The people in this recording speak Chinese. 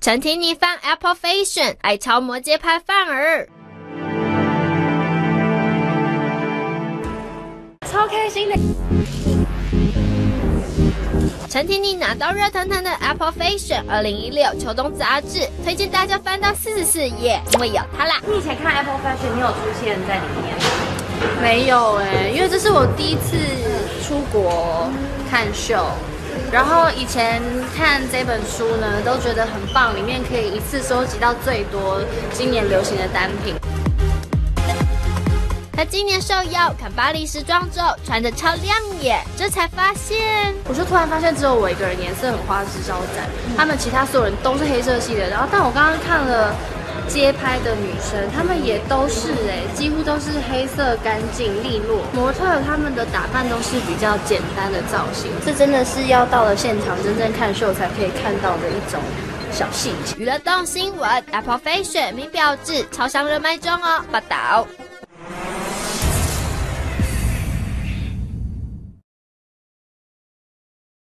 陈婷妮翻 Apple Fashion， 爱超摩羯牌范儿。 超开心的。 陈婷妮拿到热腾腾的 Apple Fashion 2016秋冬杂志，推荐大家翻到44页，因为有它啦。 你以前看 Apple Fashion， 你有出现在里面吗？ 没有因为这是我第一次出国看秀，然后以前看这本书呢，都觉得很棒，里面可以一次收集到最多今年流行的单品。 他今年受邀看巴黎时装周，穿得超亮眼，这才发现， 我就突然发现只有我一个人颜色很花枝招展，他们其他所有人都是黑色系的。然后，但我刚刚看了街拍的女生，她们也都是几乎都是黑色、干净利落。模特她们的打扮都是比较简单的造型，这真的是要到了现场真正看秀才可以看到的一种小细节。 娱乐动新闻 ，Apple Fashion 名标志超商热卖中哦，报道。